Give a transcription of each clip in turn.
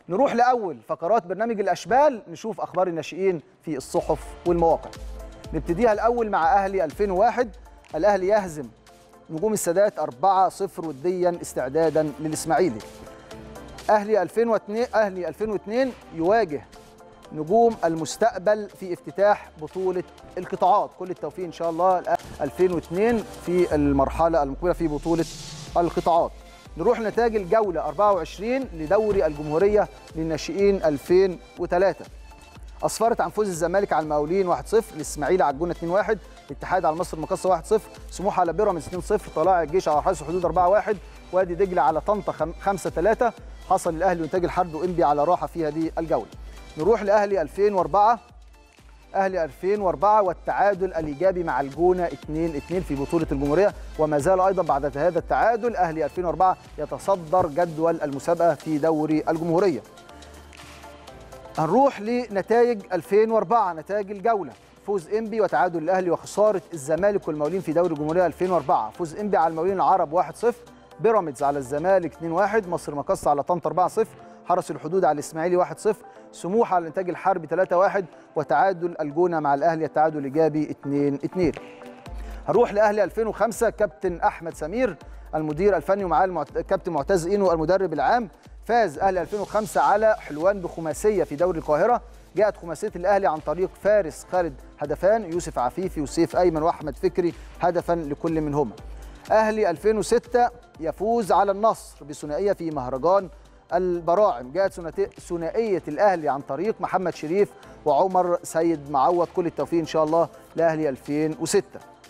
نروح لاول فقرات برنامج الاشبال، نشوف اخبار الناشئين في الصحف والمواقع. نبتديها الاول مع اهلي 2001. الاهلي يهزم نجوم السادات 4-0 وديا استعدادا للاسماعيلي. اهلي 2002 يواجه نجوم المستقبل في افتتاح بطولة القطاعات. كل التوفيق إن شاء الله 2002 في المرحلة المقبلة في بطولة القطاعات. نروح لنتائج الجولة 24 لدوري الجمهورية للناشئين 2003. أسفرت عن فوز الزمالك على المقاولين 1-0، الإسماعيلي على الجونة 2-1، الاتحاد على مصر المقاصة 1-0، سموحة على بيراميدز 2-0، طلائع الجيش على حرس الحدود 4-1، وادي دجلة على طنطا 5-3. حصل الأهلي وإنتاج الحرب وإنبي على راحة في هذه الجولة. نروح لأهلي 2004. أهلي 2004 والتعادل الإيجابي مع الجونة 2-2 في بطولة الجمهورية، وما زال أيضا بعد هذا التعادل أهلي 2004 يتصدر جدول المسابقة في دوري الجمهورية. هنروح لنتائج 2004، نتائج الجولة: فوز إنبي وتعادل الأهلي وخسارة الزمالك والمقاولين في دوري الجمهورية 2004. فوز إنبي على المقاولين العرب 1-0، بيراميدز على الزمالك 2-1، مصر مقاصة على طنطا 4-0، حرس الحدود على الإسماعيلي 1-0، سموحة على الإنتاج الحربي 3-1، وتعادل الجونة مع الأهلي التعادل الإيجابي 2-2. هنروح لأهلي 2005. كابتن أحمد سمير المدير الفني ومعاه كابتن معتز إينو المدرب العام. فاز أهلي 2005 على حلوان بخماسية في دوري القاهرة. جاءت خماسية الأهلي عن طريق فارس خالد هدفان، يوسف عفيفي وسيف أيمن وأحمد فكري هدفا لكل منهما. أهلي 2006 يفوز على النصر بثنائية في مهرجان البراعم. جاءت ثنائية الأهلي عن طريق محمد شريف وعمر سيد معوض. كل التوفيق إن شاء الله لأهلي 2006.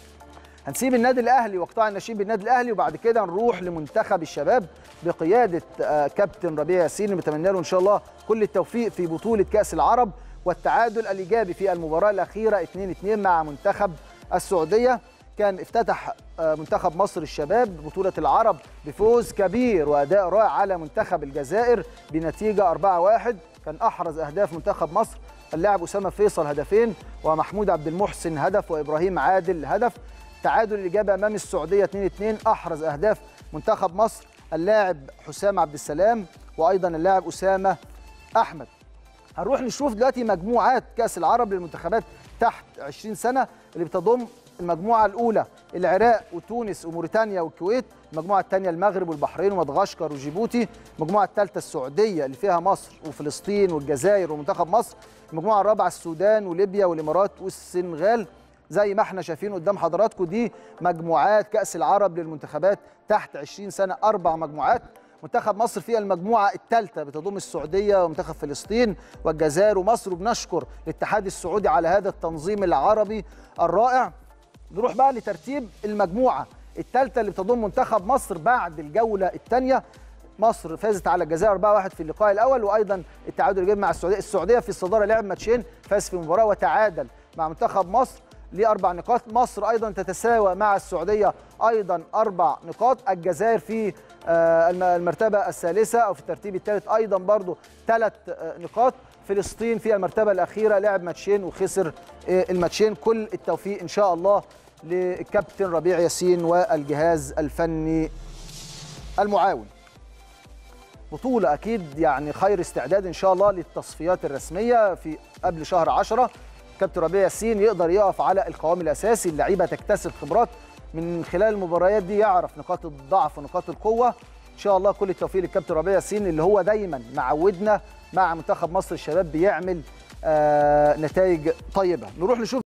هنسيب النادي الأهلي وقطاع الناشئين بالنادي الأهلي، وبعد كده نروح لمنتخب الشباب بقيادة كابتن ربيع ياسين. بتمنى له إن شاء الله كل التوفيق في بطولة كأس العرب والتعادل الإيجابي في المباراة الأخيرة 2-2 مع منتخب السعودية. كان افتتح منتخب مصر الشباب بطولة العرب بفوز كبير وأداء رائع على منتخب الجزائر بنتيجة 4-1. كان أحرز أهداف منتخب مصر اللاعب أسامة فيصل هدفين، ومحمود عبد المحسن هدف، وإبراهيم عادل هدف. تعادل الإجابة أمام السعودية 2-2. أحرز أهداف منتخب مصر اللاعب حسام عبد السلام وأيضا اللاعب أسامة أحمد. هنروح نشوف دلوقتي مجموعات كأس العرب للمنتخبات تحت 20 سنة اللي بتضم المجموعة الأولى العراق وتونس وموريتانيا والكويت، المجموعة الثانية المغرب والبحرين ومدغشقر وجيبوتي، المجموعة الثالثة السعودية اللي فيها مصر وفلسطين والجزائر ومنتخب مصر، المجموعة الرابعة السودان وليبيا والإمارات والسنغال. زي ما احنا شايفين قدام حضراتكم دي مجموعات كأس العرب للمنتخبات تحت 20 سنة، 4 مجموعات. منتخب مصر في المجموعة الثالثة بتضم السعودية ومنتخب فلسطين والجزائر ومصر، وبنشكر الاتحاد السعودي على هذا التنظيم العربي الرائع. نروح بقى لترتيب المجموعة الثالثة اللي بتضم منتخب مصر بعد الجولة الثانية. مصر فازت على الجزائر 4-1 في اللقاء الأول، وأيضا التعادل الإيجابي مع السعودية. السعودية في الصدارة لعب ماتشين، فاز في مباراة وتعادل مع منتخب مصر ل4 نقاط. مصر أيضا تتساوى مع السعودية أيضا 4 نقاط. الجزائر في المرتبة الثالثة أو في الترتيب الثالث أيضا برضو 3 نقاط. فلسطين في المرتبة الأخيرة لعب ماتشين وخسر الماتشين. كل التوفيق إن شاء الله للكابتن ربيع ياسين والجهاز الفني المعاون. بطولة أكيد يعني خير استعداد إن شاء الله للتصفيات الرسمية في قبل شهر 10. كابتن ربيع ياسين يقدر يقف على القوام الأساسي، اللعيبة تكتسب خبرات من خلال المباريات دي، يعرف نقاط الضعف ونقاط القوة. إن شاء الله كل التوفيق للكابتن ربيع ياسين اللي هو دايما معودنا مع منتخب مصر الشباب بيعمل نتائج طيبة. نروح نشوف